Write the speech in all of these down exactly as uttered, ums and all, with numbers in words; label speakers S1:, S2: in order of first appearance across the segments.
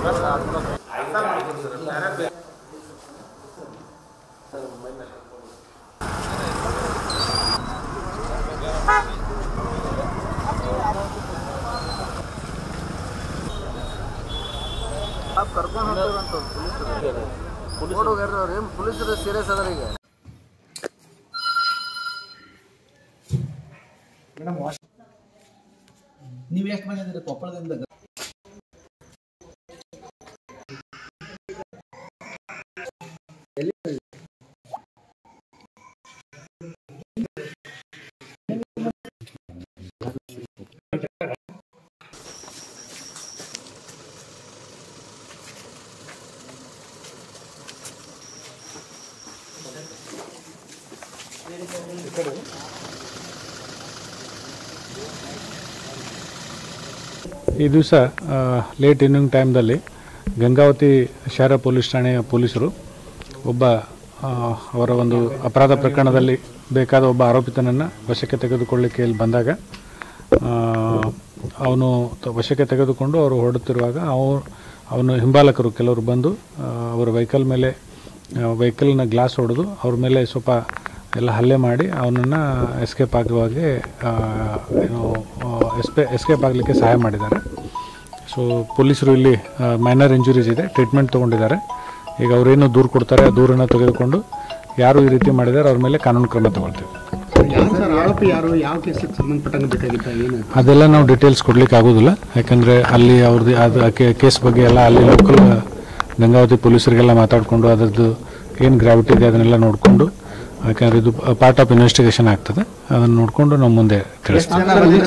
S1: आप ಕರ್ಕೊಂಡು ಹೋಗ್ತಾರಂತ ಪೊಲೀಸ್ ಹುಡುಗರು ಪೊಲೀಸರು ಸೀರಿಯಸ್ ಅದಾರ ಈಗ ಮೇಡಮ್ ನೀವು ಎಷ್ಟು ಮಂದಿ ಇದ್ದೀರಿ ಕೊಪ್ಪಳದಿಂದ
S2: ಈ ದಿವಸ ಲೇಟ್ ಈವ್ನಿಂಗ್ ಟೈಮ್ದಲ್ಲಿ ಗಂಗಾವತಿ ಶಹರ ಪೊಲೀಸ್ ಠಾಣೆಯ ಪೊಲೀಸರು ಒಬ್ಬ ಅವರ ಒಂದು ಅಪರಾಧ ಪ್ರಕರಣದಲ್ಲಿ ಬೇಕಾದ ಒಬ್ಬ ಆರೋಪಿತನನ್ನು ವಶಕ್ಕೆ ತೆಗೆದುಕೊಳ್ಳಿಕ್ಕೆ ಇಲ್ಲಿ ಬಂದಾಗ ಅವನು ವಶಕ್ಕೆ ತೆಗೆದುಕೊಂಡು ಅವರು ಹೊರಡುತ್ತಿರುವಾಗ ಅವರು ಅವನು ಹಿಂಬಾಲಕರು ಕೆಲವರು ಬಂದು ಅವರ ವೆಹಿಕಲ್ ಮೇಲೆ ವೆಹಿಕಲ್ನ ಗ್ಲಾಸ್ ಹೊಡೆದು ಅವ್ರ ಮೇಲೆ ಸ್ವಲ್ಪ ಎಲ್ಲ ಹಲ್ಲೆ ಮಾಡಿ ಅವನನ್ನು ಎಸ್ಕೇಪ್ ಆಗುವಾಗೆ ಏನು ಎಸ್ಪೆ ಎಸ್ಕೇಪ್ ಆಗಲಿಕ್ಕೆ ಸಹಾಯ ಮಾಡಿದ್ದಾರೆ. ಸೊ ಪೊಲೀಸರು ಇಲ್ಲಿ ಮೈನರ್ ಇಂಜುರೀಸ್ ಇದೆ, ಟ್ರೀಟ್ಮೆಂಟ್ ತೊಗೊಂಡಿದ್ದಾರೆ. ಈಗ ಅವರೇನು ದೂರು ಕೊಡ್ತಾರೆ ಆ ದೂರನ್ನು ತೆಗೆದುಕೊಂಡು ಯಾರು ಈ ರೀತಿ ಮಾಡಿದ್ದಾರೆ ಅವ್ರ ಮೇಲೆ ಕಾನೂನು ಕ್ರಮ ತಗೊಳ್ತೀವಿ. ಅದೆಲ್ಲ ನಾವು ಡೀಟೇಲ್ಸ್ ಕೊಡ್ಲಿಕ್ಕೆ ಆಗೋದಿಲ್ಲ, ಯಾಕಂದರೆ ಅಲ್ಲಿ ಅವ್ರದ್ದು ಅದು ಕೇಸ್ ಬಗ್ಗೆ ಎಲ್ಲ ಅಲ್ಲಿ ಲೋಕಲ್ ಗಂಗಾವತಿ ಪೊಲೀಸರಿಗೆಲ್ಲ ಮಾತಾಡಿಕೊಂಡು ಅದರದ್ದು ಏನು ಗ್ರಾವಿಟಿ ಇದೆ ಅದನ್ನೆಲ್ಲ ನೋಡಿಕೊಂಡು, ಯಾಕಂದರೆ ಇದು ಪಾರ್ಟ್ ಆಫ್ ಇನ್ವೆಸ್ಟಿಗೇಷನ್ ಆಗ್ತದೆ, ಅದನ್ನು ನೋಡಿಕೊಂಡು ನಾವು ಮುಂದೆ ತಿಳಿಸ್ತೀವಿ.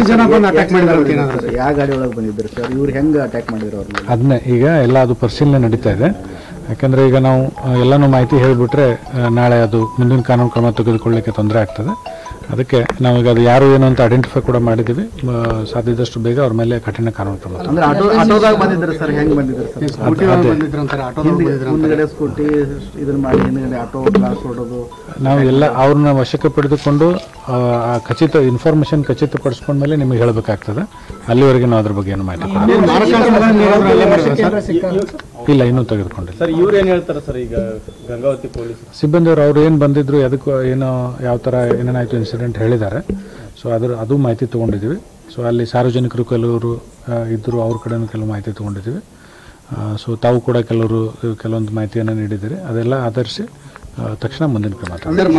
S2: ಅದನ್ನೇ ಈಗ ಎಲ್ಲ ಅದು ಪರಿಶೀಲನೆ ನಡೀತಾ ಇದೆ. ಯಾಕಂದರೆ ಈಗ ನಾವು ಎಲ್ಲನೂ ಮಾಹಿತಿ ಹೇಳಿಬಿಟ್ರೆ ನಾಳೆ ಅದು ಮುಂದಿನ ಕಾನೂನು ಕ್ರಮ ತೆಗೆದುಕೊಳ್ಳಲಿಕ್ಕೆ ತೊಂದರೆ ಆಗ್ತದೆ. ಅದಕ್ಕೆ ನಾವೀಗ ಅದು ಯಾರು ಏನು ಅಂತ ಐಡೆಂಟಿಫೈ ಕೂಡ ಮಾಡಿದ್ದೀವಿ. ಸಾಧ್ಯದಷ್ಟು ಬೇಗ ಅವ್ರ ಮೇಲೆ ಕಠಿಣ ಕಾನೂನು ಕ್ರಮ. ನಾವು ಎಲ್ಲ ಅವ್ರನ್ನ ವಶಕ್ಕೆ ಪಡೆದುಕೊಂಡು ಖಚಿತ ಇನ್ಫಾರ್ಮೇಶನ್ ಖಚಿತಪಡಿಸ್ಕೊಂಡ ಮೇಲೆ ನಿಮಗೆ ಹೇಳಬೇಕಾಗ್ತದೆ. ಅಲ್ಲಿವರೆಗೆ ನಾವು ಅದ್ರ ಬಗ್ಗೆ ಏನು ಮಾಹಿತಿ ಇಲ್ಲ, ಇನ್ನೂ ತೆಗೆದುಕೊಂಡಿಲ್ಲ.
S3: ಸರ್ ಇವ್ರು ಏನು ಹೇಳ್ತಾರೆ ಸರ್ ಈಗ ಗಂಗಾವತಿ ಪೊಲೀಸ್
S2: ಸಿಬ್ಬಂದಿಯವರು ಅವ್ರು ಏನು ಬಂದಿದ್ರು ಅದಕ್ಕೂ ಏನೋ ಯಾವ ಥರ ಏನೇನಾಯಿತು ಇನ್ಸಿಡೆಂಟ್ ಹೇಳಿದ್ದಾರೆ. ಸೊ ಅದ್ರ ಅದು ಮಾಹಿತಿ ತೊಗೊಂಡಿದ್ದೀವಿ. ಸೊ ಅಲ್ಲಿ ಸಾರ್ವಜನಿಕರು ಕೆಲವರು ಇದ್ದರು, ಅವ್ರ ಕಡೆಯೂ ಕೆಲವು ಮಾಹಿತಿ ತೊಗೊಂಡಿದ್ದೀವಿ. ಸೊ ತಾವು ಕೂಡ ಕೆಲವರು ಕೆಲವೊಂದು ಮಾಹಿತಿಯನ್ನು ನೀಡಿದ್ದೀರಿ. ಅದೆಲ್ಲ ಆಧರಿಸಿ ತಕ್ಷಣ ಮುಂದಿನ ಕ್ರಮ.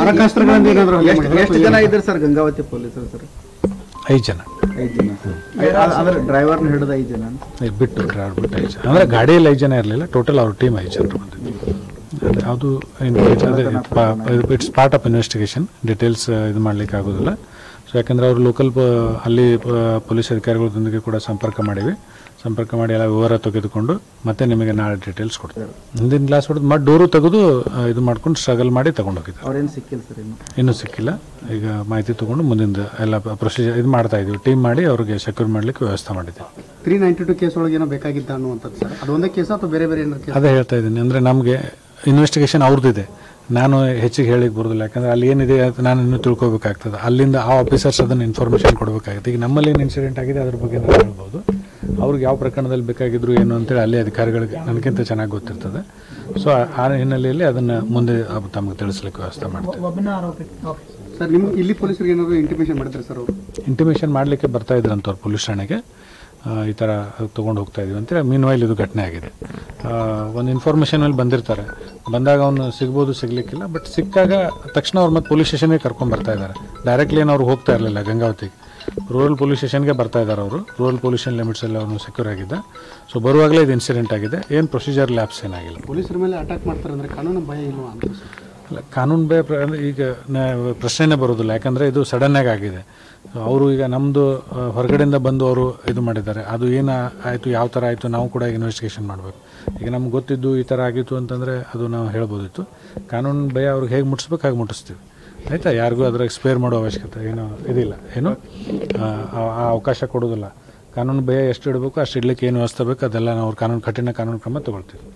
S1: ಎಷ್ಟು ಜನ ಇದ್ದಾರೆ ಸರ್ ಗಂಗಾವತಿ ಪೊಲೀಸರು? ಸರ್
S2: ಐದು ಜನ.
S1: ಐದು ಜನ ಡ್ರೈವರ್ನ ಹಿಡಿದು ಐದು ಜನ
S2: ಬಿಟ್ಟು ಡ್ರೈವರ್ ಬಿಟ್ಟು ಐದು ಜನ, ಅಂದರೆ ಗಾಡಿಯಲ್ಲಿ ಐದು ಜನ ಇರಲಿಲ್ಲ, ಟೋಟಲ್ ಅವ್ರ ಟೀಮ್ ಐದು ಜನರು ಬಂದಿದ್ದು. ಅದು it's part of investigation, details ಇದು ಮಾಡಲಿಕ್ಕೆ ಆಗೋದಿಲ್ಲ. ಸೊ ಯಾಕಂದರೆ ಅವರು ಲೋಕಲ್ ಅಲ್ಲಿ ಪೊಲೀಸ್ ಅಧಿಕಾರಿಗಳೊಂದಿಗೆ ಕೂಡ ಸಂಪರ್ಕ ಮಾಡಿವಿ. ಸಂಪರ್ಕ ಮಾಡಿ ಎಲ್ಲ ವಿವರ ತೆಗೆದುಕೊಂಡು ಮತ್ತೆ ನಿಮಗೆ ನಾಳೆ ಡೀಟೇಲ್ಸ್ ಕೊಡ್ತೇವೆ. ಹಿಂದಿನ ಗ್ಲಾಸ್ ಹೊಡೆದು ಮತ್ತೆ ಡೋರು ತೆಗೆದು ಇದು ಮಾಡ್ಕೊಂಡು ಸ್ಟ್ರಗಲ್ ಮಾಡಿ ತಗೊಂಡು ಹೋಗಿದ್ದಾರೆ.
S1: ಅವ್ರೇನು ಸಿಕ್ಕಿಲ್ಲ ಸರ್?
S2: ಇನ್ನೂ ಸಿಕ್ಕಿಲ್ಲ. ಈಗ ಮಾಹಿತಿ ತೊಗೊಂಡು ಮುಂದಿನ ಎಲ್ಲ ಪ್ರೊಸೀಜರ್ ಇದು ಮಾಡ್ತಾ ಇದ್ದೀವಿ. ಟೀಮ್ ಮಾಡಿ ಅವ್ರಿಗೆ ಸೆಕ್ಯೂರ್ ಮಾಡಲಿಕ್ಕೆ ವ್ಯವಸ್ಥೆ ಮಾಡಿದ್ದೀವಿ.
S3: ತ್ರೀ ನೈಂಟಿ ಟು ಕೇಸ್ ಒಳಗೆ ಏನೋ ಬೇಕಾಗಿದ್ದ ಅನ್ನುವಂಥದ್ದು ಸರ್, ಅದೊಂದೇ ಕೇಸ್ ಅಥವಾ ಬೇರೆ ಬೇರೆ ಏನಾದ್ರು?
S2: ಅದೇ ಹೇಳ್ತಾ ಇದ್ದೀನಿ, ಅಂದರೆ ನಮಗೆ ಇನ್ವೆಸ್ಟಿಗೇಷನ್ ಅವ್ರದ್ದಿದೆ, ನಾನು ಹೆಚ್ಚಿಗೆ ಹೇಳಿಕ್ಕೆ ಬರೋದಿಲ್ಲ. ಯಾಕಂದರೆ ಅಲ್ಲಿ ಏನಿದೆ ಅದು ನಾನು ಇನ್ನೂ ತಿಳ್ಕೊಬೇಕಾಗ್ತದೆ. ಅಲ್ಲಿಂದ ಆ ಆಫೀಸರ್ಸ್ ಅದನ್ನು ಇನ್ಫಾರ್ಮೇಷನ್ ಕೊಡಬೇಕಾಗುತ್ತೆ. ಈಗ ನಮ್ಮಲ್ಲಿ ಏನು ಇನ್ಸಿಡೆಂಟ್ ಆಗಿದೆ ಅದ್ರ ಬಗ್ಗೆ ನಾವು ಹೇಳ್ಬೋದು. ಅವ್ರಿಗೆ ಯಾವ ಪ್ರಕರಣದಲ್ಲಿ ಬೇಕಾಗಿದ್ರು ಏನು ಅಂತೇಳಿ ಅಲ್ಲಿ ಅಧಿಕಾರಿಗಳಿಗೆ ನನಗಿಂತ ಚೆನ್ನಾಗಿ ಗೊತ್ತಿರ್ತದೆ. ಸೊ ಆ ಹಿನ್ನೆಲೆಯಲ್ಲಿ ಅದನ್ನು ಮುಂದೆ ತಮಗೆ ತಿಳಿಸ್ಲಿಕ್ಕೆ ವ್ಯವಸ್ಥೆ ಮಾಡ್ತೀವಿ.
S3: ಸರ್ ನಿಮ್ಗೆ ಇಲ್ಲಿ ಪೊಲೀಸರಿಗೆ ಏನಾದರೂ ಇಂಟಿಮೇಷನ್ ಮಾಡಿದ್ರೆ ಸರ್? ಅವರು
S2: ಇಂಟಿಮೇಷನ್ ಮಾಡಲಿಕ್ಕೆ ಬರ್ತಾ ಇದ್ರಂತ ಅವ್ರು ಪೊಲೀಸ್ ಠಾಣೆಗೆ, ಈ ಥರ ತೊಗೊಂಡು ಹೋಗ್ತಾ ಇದೀವಿ ಅಂತೇಳಿ. ಮೀನ್ ವೈಲ್ ಇದು ಘಟನೆ ಆಗಿದೆ. ಒಂದು ಇನ್ಫಾರ್ಮೇಷನ್ ಮೇಲೆ ಬಂದಿರ್ತಾರೆ, ಬಂದಾಗ ಅವನು ಸಿಗ್ಬೋದು, ಸಿಗ್ಲಿಕ್ಕಿಲ್ಲ. ಬಟ್ ಸಿಕ್ಕಾಗ ತಕ್ಷಣ ಅವ್ರು ಮತ್ತೆ ಪೊಲೀಸ್ ಸ್ಟೇಷನ್ಗೆ ಕರ್ಕೊಂಡು ಬರ್ತಾ ಇದ್ದಾರೆ. ಡೈರೆಕ್ಟ್ಲಿ ಏನು ಅವ್ರು ಹೋಗ್ತಾ ಇರಲಿಲ್ಲ ಗಂಗಾವತಿಗೆ, ರೂರಲ್ ಪೊಲೀಸ್ ಸ್ಟೇಷನ್ಗೆ ಬರ್ತಾ ಇದ್ದಾರೆ ಅವರು. ರೂರಲ್ ಪೊಲ್ಯೂಷನ್ ಲಿಮಿಟ್ಸಲ್ಲಿ ಅವನು ಸೆಕ್ಯೂರ್ ಆಗಿದ್ದ. ಸೊ ಬರುವಾಗಲೇ ಇದು ಇನ್ಸಿಡೆಂಟ್ ಆಗಿದೆ. ಏನು ಪ್ರೊಸೀಜರ್ ಲ್ಯಾಪ್ಸ್ ಏನಾಗಿಲ್ಲ.
S3: ಪೊಲೀಸರ ಮೇಲೆ ಅಟ್ಯಾಕ್ ಮಾಡ್ತಾರೆ ಅಂದರೆ ಕಾನೂನು ಭಯ ಇಲ್ವಾ ಅಂತ?
S2: ಅಲ್ಲ, ಕಾನೂನು ಭಯ ಈಗ ಪ್ರಶ್ನೆನೇ ಬರೋದಿಲ್ಲ. ಯಾಕಂದರೆ ಇದು ಸಡನ್ನಾಗಿ ಆಗಿದೆ. ಅವರು ಈಗ ನಮ್ಮದು ಹೊರಗಡೆಯಿಂದ ಬಂದು ಅವರು ಇದು ಮಾಡಿದ್ದಾರೆ. ಅದು ಏನು ಆಯಿತು, ಯಾವ ಥರ ಆಯಿತು, ನಾವು ಕೂಡ ಇನ್ವೆಸ್ಟಿಗೇಷನ್ ಮಾಡಬೇಕು. ಈಗ ನಮ್ಗೆ ಗೊತ್ತಿದ್ದು ಈ ಥರ ಆಗಿತ್ತು ಅಂತಂದರೆ ಅದು ನಾವು ಹೇಳ್ಬೋದಿತ್ತು. ಕಾನೂನು ಭಯ ಅವ್ರಿಗೆ ಹೇಗೆ ಮುಟ್ಟಿಸ್ಬೇಕು ಹಾಗೆ ಮುಟ್ಟಿಸ್ತೀವಿ, ಆಯಿತಾ? ಯಾರಿಗೂ ಅದ್ರಾಗ ಸ್ಪೇರ್ ಮಾಡೋ ಅವಶ್ಯಕತೆ ಏನೋ ಇದಿಲ್ಲ, ಏನು ಆ ಅವಕಾಶ ಕೊಡೋದಿಲ್ಲ. ಕಾನೂನು ಭಯ ಎಷ್ಟು ಇಡಬೇಕು ಅಷ್ಟು ಇಡಲಿಕ್ಕೆ ಏನು ವ್ಯವಸ್ಥೆ ಬೇಕು ಅದೆಲ್ಲ ನಾವು ಕಾನೂನು ಕಠಿಣ ಕಾನೂನು ಕ್ರಮ ತೊಗೊಳ್ತೀವಿ.